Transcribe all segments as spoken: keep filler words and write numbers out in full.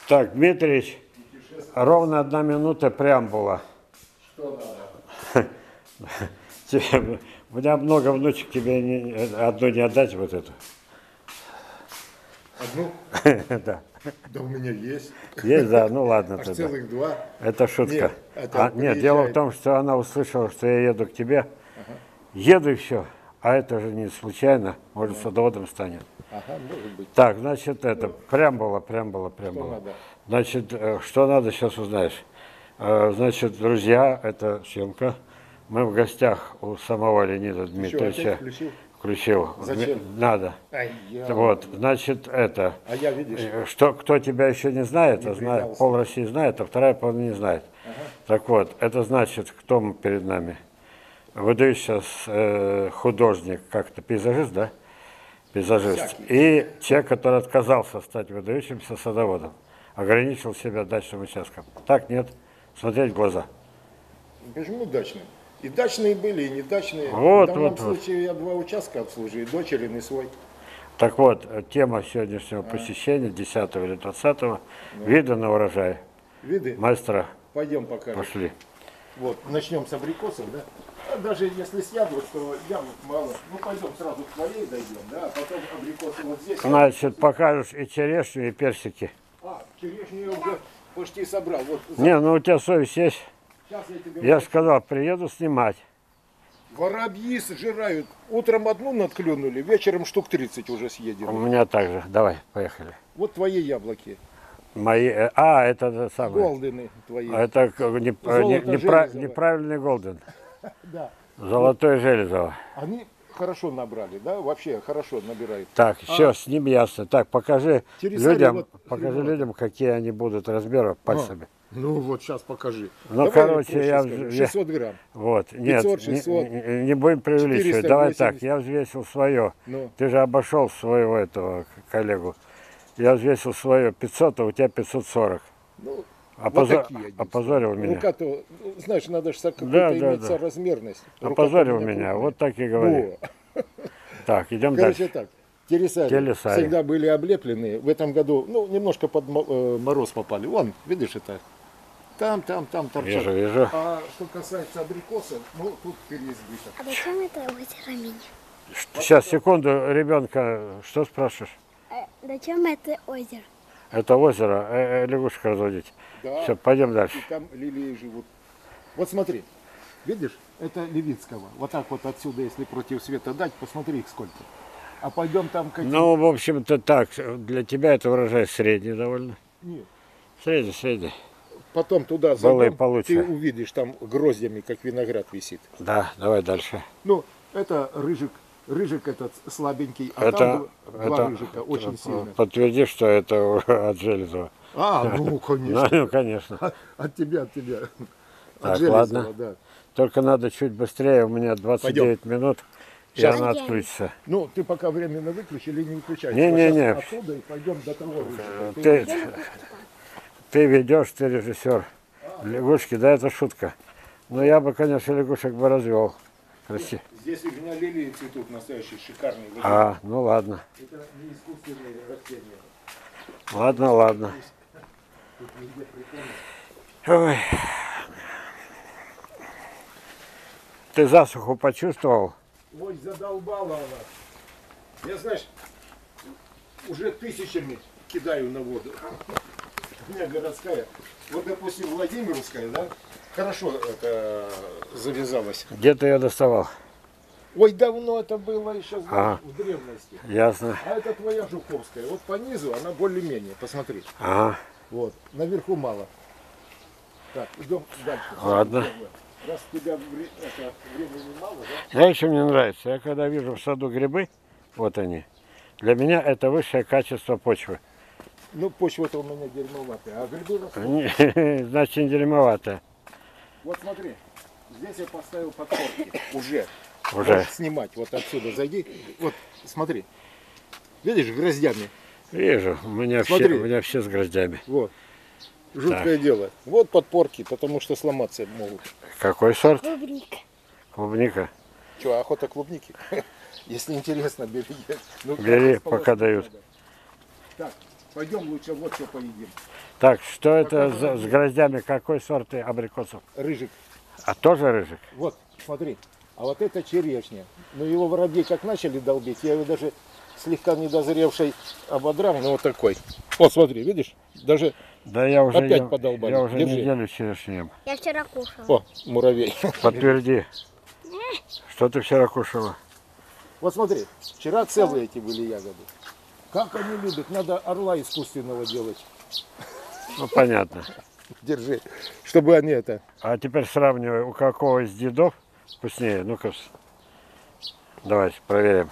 Так, Дмитриевич, ровно одна минута преамбула. Что надо? Тебе, у меня много внучек, тебе не, одну не отдать вот эту. Одну? Да. Да у меня есть. Есть, да, ну ладно Аж тогда. целых два. Это шутка. Нет, это А, нет, дело в приезжает. том, что она услышала, что я еду к тебе. Ага. Еду и все. А это же не случайно, может, садоводом станет. Ага, может быть. Так, значит, это, преамбула, преамбула, Что преамбула. надо? Значит, э, что надо, сейчас узнаешь. Э, Значит, друзья, это съемка. Мы в гостях у самого Леонида Что, Дмитриевича. опять включил? Включил. Зачем? Надо. Ай, я... Вот, значит, это. А я, видишь, Э, Что, кто тебя еще не знает, Не а знает, придался. пол России знает, а вторая половина не знает. Ага. Так вот, это значит, кто мы перед нами? Выдающийся э, художник, как-то пейзажист, да? Пейзажист. Всякий. И человек, который отказался стать выдающимся садоводом, ограничил себя дачным участком. Так, нет? Смотреть в глаза. почему дачные? И дачные были, и недачные. Вот, в данном вот, вот. случае я два участка обслуживаю, дочерин и свой. Так вот, э, тема сегодняшнего посещения, десятого или двадцатого, виды на урожай. Виды? Мастера, Пойдем покажем. пошли. Вот, начнем с абрикосов, да? А даже если с яблок, то яблок мало. Ну, пойдем сразу к твоей дойдем, да? А потом абрикосы вот здесь. Значит, покажешь и черешню, и персики. А, черешню я уже почти собрал. Вот, за- Не, ну у тебя совесть есть. сейчас я тебе... Я же сказал, приеду снимать. Воробьи сжирают. Утром одну надклюнули, вечером штук тридцать уже У съедено. меня также. Давай, поехали. Вот твои яблоки. Мои. э, А, это это самое. Голдены твои. Это к- не- Золото не- непра- Железово. неправильный голден. Да. Золотое железово. Они хорошо набрали, да? Вообще хорошо набирают. Так, все, с ним ясно. Так, покажи Тересали людям, вот покажи ребята. людям, какие они будут размеров пальцами. Ну вот сейчас покажи. Ну, Давай короче, проще я скажу. в- шестьсот грамм. Вот, нет, пятьсот, не- шестьсот, не, не будем преувеличивать. четыреста Давай восемьдесят. так, я взвесил свое. Ну. Ты же обошел своего этого коллегу. Я взвесил свое пятьсот, а у тебя пятьсот сорок. Ну, Опозо- вот такие. одни. Опозорил меня. Рука-то, ну, знаешь, надо же какую-то Да, да, иметь да. соразмерность. Рука-то Опозорил у меня, крупная. вот так и говори. Во. Так, идем Короче, дальше. так. Тересари Тересари. всегда были облеплены. В этом году, ну, немножко под мо- э, мороз попали. Вон, видишь это? Там, там, там торчат. Вижу, вижу. А что касается абрикосов, ну, тут переизбыток. А зачем это озеро меня? Сейчас, секунду, ребенка, что спрашиваешь? А зачем это озеро? Это озеро, э, э, лягушек разводить. Да. Все, пойдем дальше. И там лилии живут. Вот смотри, видишь, это Левицкого. Вот так вот отсюда, если против света дать, посмотри их сколько. А пойдем там какие... Ну, в общем-то так, для тебя это урожай средний довольно. Нет. Средний, средний. Потом туда Было и зайдем, получше. ты увидишь, там гроздями, как виноград висит. Да, давай дальше. Ну, это рыжик, рыжик этот слабенький, а Это, там два это рыжика, очень сильно. подтверди, что это от Железова. А, ну, Ну, конечно. ну, конечно. От, от тебя, от тебя. Так, от Железова, ладно. да. Только надо чуть быстрее, у меня двадцать девять минут, и Сейчас. она отключится. Ну, ты пока временно выключи или не выключай. Не-не-не. Вот сейчас оттуда и пойдем до того рыжика. Ты, ты ведешь, ты режиссер. Лягушки, да, это шутка. Но я бы, конечно, лягушек бы развел. Красиво. Здесь у меня лилии цветут настоящие, шикарные. Вот А, ну ладно. это не искусственные растения. Ладно, ладно. Тут везде прикольно. Ой. Ты засуху почувствовал? Ой, задолбала она. Я, знаешь, уже тысячами кидаю на воду. У меня городская. Вот, допустим, Владимировская, да, хорошо это завязалось. Где ты ее доставал? Ой, давно это было еще, знаешь, А. в древности. Ясно. А это твоя Жуковская. Вот по низу она более-менее, посмотри. Ага. Вот, наверху мало. Так, идем дальше. Ладно. Раз у тебя вре- это, времени мало, да? Знаешь, что мне нравится? Я когда вижу в саду грибы, вот они, для меня это высшее качество почвы. Ну, почва-то у меня дерьмоватая, а грибы растут. Они, значит, не дерьмовато. Вот смотри, здесь я поставил подпорки. Уже. Уже. Можешь снимать. Вот отсюда зайди. Вот, смотри. Видишь, гроздями. Вижу, у меня, все, Смотри. у меня все с гроздями. Вот. Жуткое дело. Вот подпорки, потому что сломаться могут. Какой сорт? Клубника. Клубника. Че, охота клубники? Если интересно, бери. Ну, Бери, расположить пока дают. надо. Так, Пойдем лучше вот что поедим. Так, что это за- с гроздями? Какой сорт абрикосов? Рыжик. А тоже рыжик? Вот, смотри. А вот это черешня. Но его воробьи как начали долбить, я его даже слегка недозревший ободрал, но вот такой. Вот смотри, видишь? Даже Да я уже, Опять ем- подолбали. я уже Держи. неделю черешню ем. Я вчера кушала. О, муравей. Подтверди. Что ты вчера кушала? Вот смотри, вчера целые эти были ягоды. Как они любят, надо орла искусственного делать. Ну понятно. Держи, чтобы они это... А теперь сравнивай, у какого из дедов вкуснее. Ну-ка, с- давайте проверим.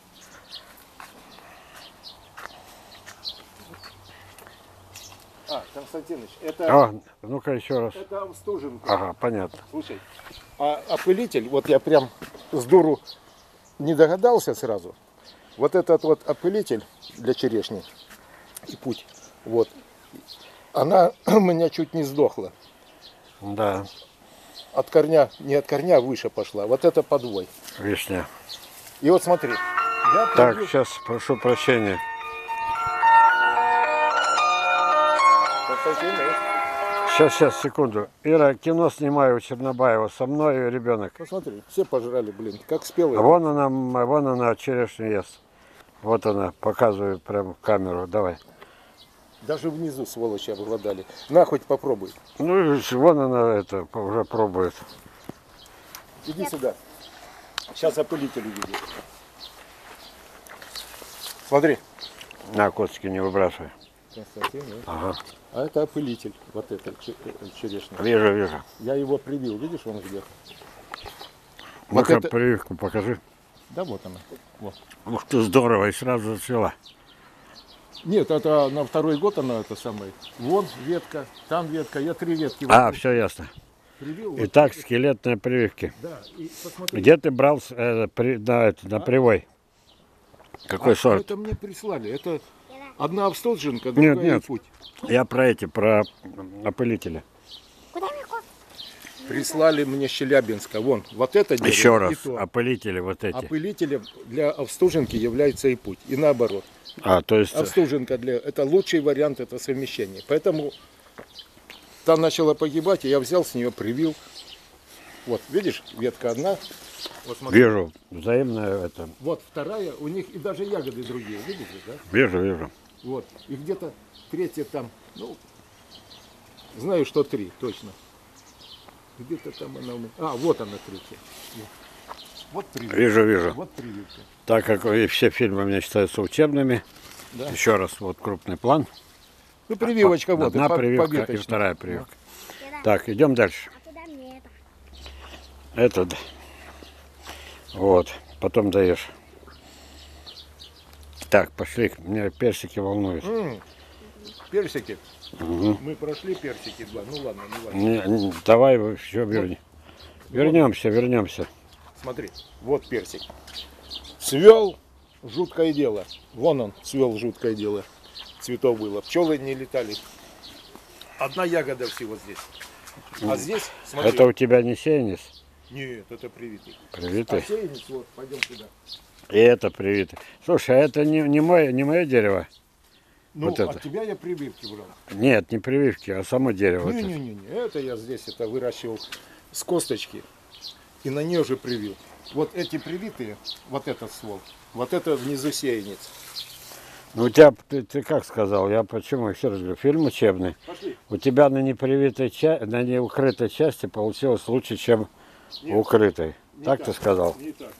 А, Константинович, это, О, ну-ка еще раз. это Австуженка. Ага, понятно. Слушай, а опылитель, вот я прям с дуру не догадался сразу. Вот этот вот опылитель для черешни и путь, вот, она у меня чуть не сдохла. Да, От корня, не от корня, выше пошла. Вот это подвой. вишня. И вот смотри. Я Так, привил- сейчас прошу прощения. Константинович, Сейчас, сейчас, секунду. Ира, кино снимаю у Чернобаева. Со мной ребенок. посмотри, все пожрали, блин, как спелые. Вон она, м, вон она черешню ест. Вот она, показываю прямо в камеру. Давай. Даже внизу сволочи обладали. На, хоть попробуй. Ну, и вон она это уже пробует. Иди сюда. Сейчас опылитель увидит. Смотри. На, косточки не выбрасывай. Константин, да? Ага. А это опылитель, вот это че- э, черешня. Вижу, вижу. Я его привил, видишь, он где? Ну-ка, это- прививку покажи. Да, вот она. Вот. Ух ты, здорово, и сразу зацвела. Нет, это на второй год она это самое. Вон ветка, там ветка, я три ветки А, вот все ясно. привил. вот. Итак, скелетные прививки. Да, и посмотри. Где ты брал с- э, при- на, это, на привой? Какой А, сорт? Это мне прислали. Это одна Австуженка, другая Нет, нет. путь. Я про эти, про опылители. Куда мне кот? Прислали мне с Челябинска. Вон, вот это дерево. Еще и раз, то. опылители вот эти. Опылителем для Австуженки является и путь. И наоборот. А, то есть, Австуженка для... Это лучший вариант это совмещения. Поэтому та начала погибать, и я взял с нее, привил. Вот, видишь, ветка одна. Вот, смотри. вижу, взаимное это. Вот вторая, у них и даже ягоды другие, видите, да? Вижу, вижу. Вот. И где-то третья там, ну, знаю, что три, точно. Где-то там она у меня. А, вот она третья. Вот, вот прививка. Вижу, вижу. Вот прививка. Так как и все фильмы у меня считаются учебными, Да. еще раз, вот крупный план. Ну, прививочка вот, Одна по- прививка и побиточная. вторая прививка. Деда, Так, идем дальше. а туда мне это. Это, да. Вот, потом даешь. Так, пошли, меня персики волнуют. М, Персики. Мгм. Мы прошли персики два. Ну ладно, не важно. Не, не, давай еще верни. Вернемся, вернемся. Смотри, вот персик. Цвел жуткое дело. Вон он, цвел жуткое дело. Цветов было. Пчелы не летали. Одна ягода всего здесь. А здесь, смотри. Это у тебя не сеянец? Нет, это привитый. А Привитый. сеянец, вот, пойдем сюда. И это привитый. Слушай, а это не, не, мое, не мое дерево? Ну, Вот это. от тебя я прививки брал. Нет, не прививки, а само дерево. это. Не-не-не, это я здесь это выращивал с косточки. И на нее же привил. Вот эти привитые, вот этот ствол, вот это внизу сеянец. Ну, у тебя, ты, ты как сказал, я почему еще раз говорю, фильм учебный. Пошли. У тебя на непривитой части, на неукрытой части получилось лучше, чем Нет, у укрытой. не Так, ты сказал? Не так.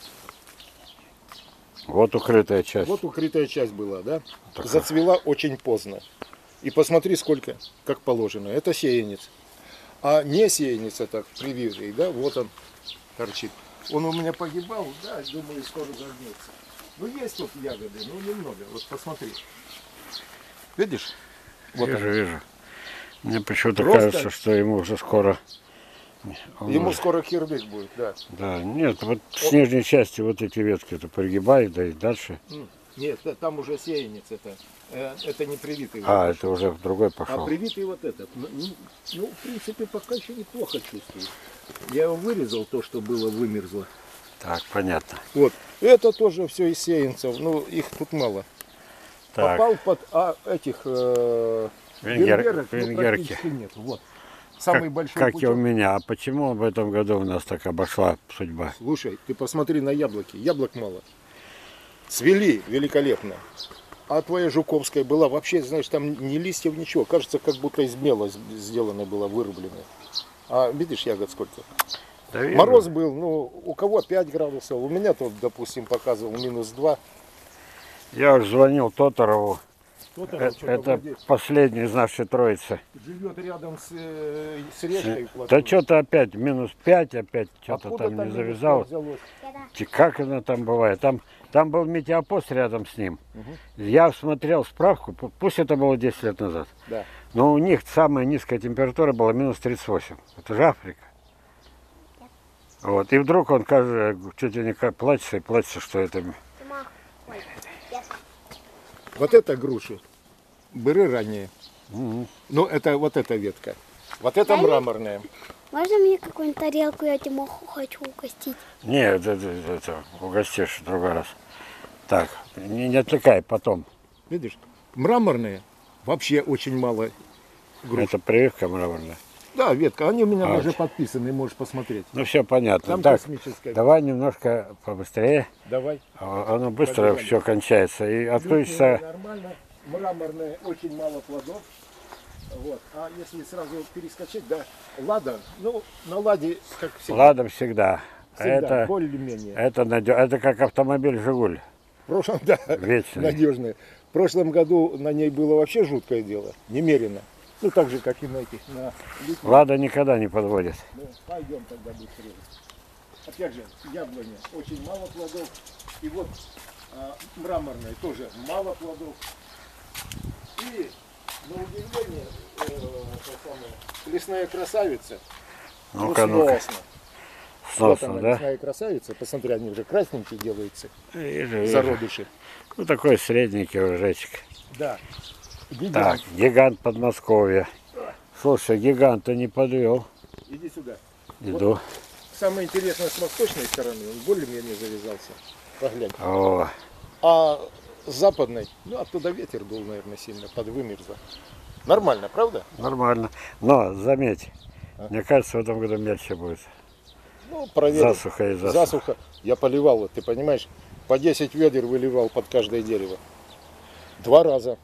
Вот укрытая часть. Вот укрытая часть была, да? Такая. Зацвела очень поздно. И посмотри, сколько, как положено. Это сеянец. А не сеянец, это привитый, да? Вот он торчит. Он у меня погибал, да, думаю, скоро загнется. Ну, есть тут ягоды, но немного. Вот посмотри. Видишь? Вот вижу, он. вижу. Мне почему-то Просто- кажется, что ему уже скоро... он Ему уже- скоро кирдык будет, да. Да, нет, вот с нижней части вот эти ветки это пригибают, да и дальше. М, Нет, да, там уже сеянец это. Э, Это не привитый. А, вот это уже в другой А пошел. привитый вот этот. Ну, ну, ну, в принципе, пока еще неплохо чувствую. Я его вырезал, то, что было, вымерзло. Так, понятно. Вот. Это тоже все из сеянцев. Ну, их тут мало. Так. попал под а, этих э, Венгер- венгерок, ну, венгерки. практически нет. Вот. Самый Как, большой как и пучок. у меня. А почему в этом году у нас так обошла судьба? Слушай, ты посмотри на яблоки. Яблок мало. Цвели великолепно. А твоя жуковская была вообще, знаешь, там ни листьев, ничего. Кажется, как будто из мела сделано было, вырублено. А видишь, ягод сколько? Да вижу. Мороз был, ну, у кого пять градусов. У меня тут, допустим, показывал минус два. Я уже звонил Тоторову. Кто-то Э, что-то Это вроде последний из нашей троицы. живет рядом с, э, с речкой. Да что-то опять минус пять, опять что-то Откуда там не минус завязалось. пять взялось? Деда. Чи- Как она там бывает? Там, там был метеопост рядом с ним. Я смотрел справку, пу- пусть это было десять лет назад. Да. Но у них самая низкая температура была минус тридцать восемь. Это же Африка. Вот. И вдруг он кажется, чуть ли не ка- плачется и плачется, что это... Дима. Ой, дед. Вот это груши. Быры ранние. Мгм. Ну, это вот эта ветка. Вот это Дай мне. мраморная. Можно мне какую-нибудь тарелку? Я Тимоху хочу угостить. Не, это, это, это угостишь в другой раз. Так, не, не отвлекай потом. Видишь? Мраморные. Вообще очень мало груш. Это прививка мраморная. Да, ветка. Они у меня А, даже вот. подписаны, можешь посмотреть. Ну все понятно. Там Так, космическая. давай немножко побыстрее. Давай. А- Оно быстро Побежали. все кончается. И Длинные отключится. Нормально. Мраморная, очень мало плодов. Вот. А если сразу перескочить, да, лада, ну, на ладе, как всегда, Ладно всегда. всегда Это, более-менее. это, надё- это как автомобиль «Жигуль». В прошлом, да, Вечный. надежная. В прошлом году на ней было вообще жуткое дело, немерено. Ну, так же, как и на этих, на литве. Лада никогда не подводит. Ну, пойдем тогда быстрее. Опять же, яблоня, очень мало плодов. И вот а, мраморная тоже мало плодов. И, на удивление, э, это самое, лесная красавица. Ну-ка, ну, ну-ка. сносно. Вот Сносно, она, да? лесная красавица. Посмотри, они уже красненькие делаются, Вижу, вижу. зародыши. Ну такой средненький урожайчик. Да. Гигант. Так, гигант Подмосковья. Слушай, гиганта не подвел. Иди сюда. Иду. Самое интересное с восточной стороны, он более-менее завязался. Поглянь. О, А с западной, ну оттуда ветер дул, наверное, сильно, подвымерзло. Нормально, правда? нормально. Но заметь, А? мне кажется, в этом году мельче будет. Ну, проверим. Засуха и засуха. Засуха. Я поливал, вот, ты понимаешь, по десять ведер выливал под каждое дерево. Два раза.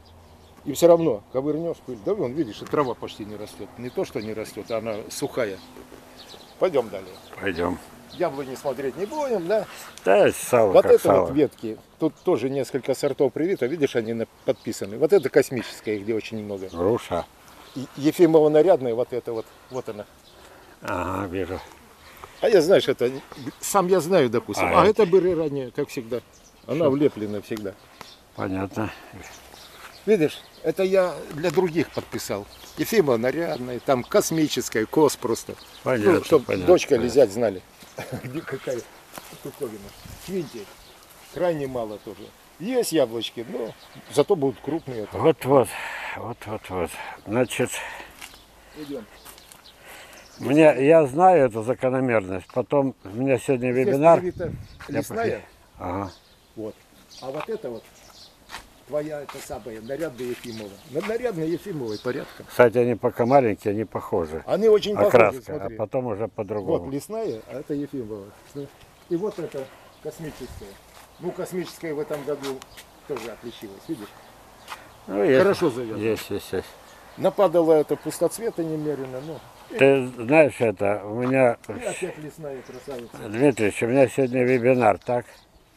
И все равно ковырнешь пыль. Да вон, видишь, и трава почти не растет. Не то, что не растет, а она сухая. Пойдем далее. Пойдем. Яблони смотреть не будем, да? Да, сало Вот как это сало. вот ветки. Тут тоже несколько сортов привито. Видишь, они на- подписаны. Вот это космическая, где очень много. Груша. И Ефимова нарядная, вот это вот. Вот она. Ага, вижу. А я, знаешь, это сам я знаю, допустим. А А, это? это быры ранее, как всегда. Она влеплена всегда. Понятно. Видишь, это я для других подписал. Ефимова нарядная, там космическая, кос просто. Понятно, Ну, чтобы понятно, дочка понятно. лизать знали. Где какая штуковина. Свиньте. Крайне мало тоже. Есть яблочки, но зато будут крупные. это. Вот-вот, вот-вот-вот. Значит, Идем. мне, я знаю эту закономерность. Потом у меня сегодня Здесь вебинар. привита Я лесная. Ага. Вот. А вот это вот твоя это самая нарядная Ефимова. На нарядной Ефимовой порядком. Кстати, они пока маленькие, они похожи. Они очень похожи, Окраска, а смотри. потом уже Вот по-другому. лесная, а это Ефимова. И вот это космическая. Ну, космическая в этом году тоже отличилась, видишь? Ну, есть, Хорошо завязано. Есть, есть, есть. Нападало это пустоцвета немерено, ну. Ты знаешь это, у меня, И опять лесная красавица. Дмитрий, у меня сегодня вебинар, так?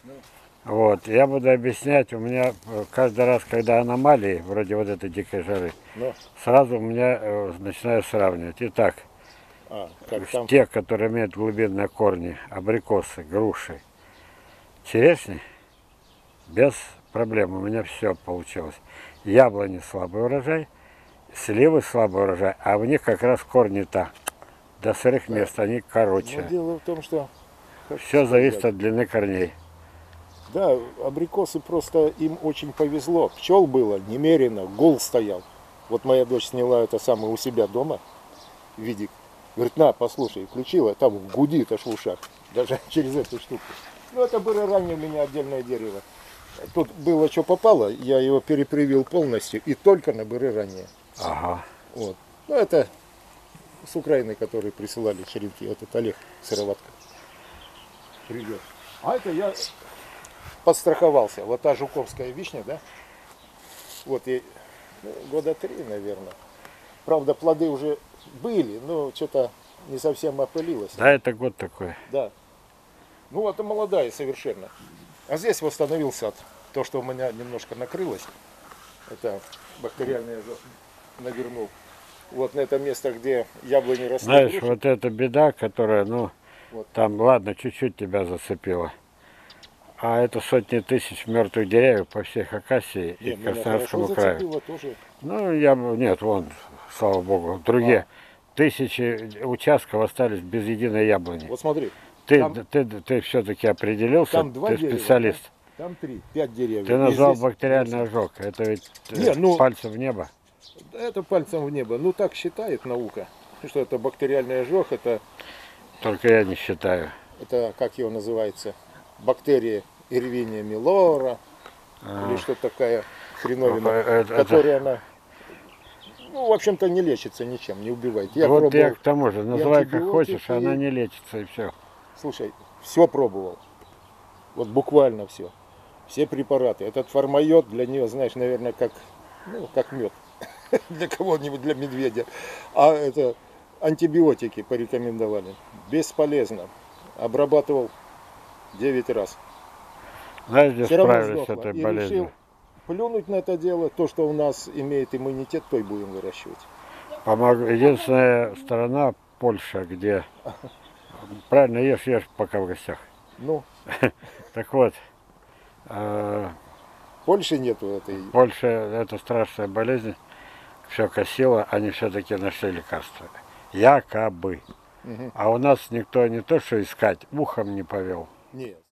Вот, я буду объяснять, у меня э, каждый раз, когда аномалии, вроде вот этой дикой жары, Ну, сразу у меня э, начинаю сравнивать. Итак, а, как там. те, которые имеют глубинные корни, абрикосы, груши, черешни, без проблем, у меня все получилось. Яблони слабый урожай, сливы слабый урожай, а в них как раз корни-то до сырых мест, они Но короче. дело в том, что Все зависит от длины корней. да, абрикосы просто им очень повезло. Пчел было немерено, гул стоял. Вот моя дочь сняла это самое у себя дома, видик. Говорит, на, послушай, включила, там гудит аж в ушах, даже через эту штуку. Ну, это было ранее у меня отдельное дерево. Тут было что попало, я его перепривил полностью и только на быры ранее. Ага. Вот. Ну это с Украины, которые присылали черенки. Этот Олег Сыроватка. Привет. А это я подстраховался. Вот та жуковская вишня, да? Вот ей ну, года три, наверное. Правда, плоды уже были, но что-то не совсем опылилось. Да, это год такой. Да. Ну, это молодая совершенно. А здесь восстановился от то, что у меня немножко накрылось. Это бактериальный ожог навернул. Вот на это место, где яблони росли. Знаешь, груши. вот эта беда, которая, ну, Вот. там, ладно, чуть-чуть тебя зацепила. А это сотни тысяч мертвых деревьев по всей Хакасии Не, и меня Красноярскому хорошо краю. зацепило тоже. Ну, я, бы- нет, вон, слава богу, другие. Тысячи участков остались без единой яблони. Вот смотри, Ты, там- ты, ты, все-таки определился, там два ты дерева, специалист. там три, пять деревьев. Ты И назвал здесь бактериальный восемь. ожог. Это ведь э, Не, ну- пальцем в небо. Это пальцем в небо. Ну так считает наука, что это бактериальный ожог, это, Только я не считаю. это как его называется, бактерия Ирвиния милора, А, или что такая хреновина, это- это- которая она, ну, в общем-то, не лечится ничем, не убивает. Я вот пробовал, я к тому же, называй как антибиотики. хочешь, она не лечится и все. слушай, все пробовал, вот буквально все, все препараты. Этот формайот для нее, знаешь, наверное, как, ну, как мед, для кого-нибудь, для медведя. А это антибиотики порекомендовали, бесполезно. Обрабатывал девять раз. Знаешь, где Все равно справились с сдохла. этой И болезнью? решил плюнуть на это дело. То, что у нас имеет иммунитет, то и будем выращивать. Помог... Единственная страна Польша, где правильно ешь, ешь, пока в гостях. Ну, Так вот, э, Польши нету этой. Польша это страшная болезнь, все косило, они все-таки нашли лекарства. Якобы. Мгм. А у нас никто не то что искать, ухом не повел. Нет.